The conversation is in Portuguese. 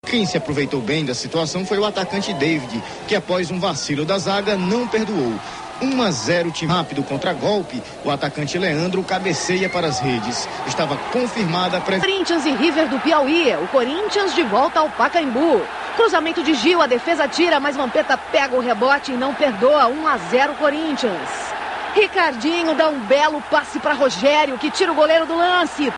Quem se aproveitou bem da situação foi o atacante David, que após um vacilo da zaga não perdoou. 1-0 time rápido contra-golpe, o atacante Leandro cabeceia para as redes. Estava confirmada a Corinthians e River do Piauí, o Corinthians de volta ao Pacaembu. Cruzamento de Gil, a defesa tira, mas Vampeta pega o rebote e não perdoa. 1-0 Corinthians. Ricardinho dá um belo passe para Rogério, que tira o goleiro do lance.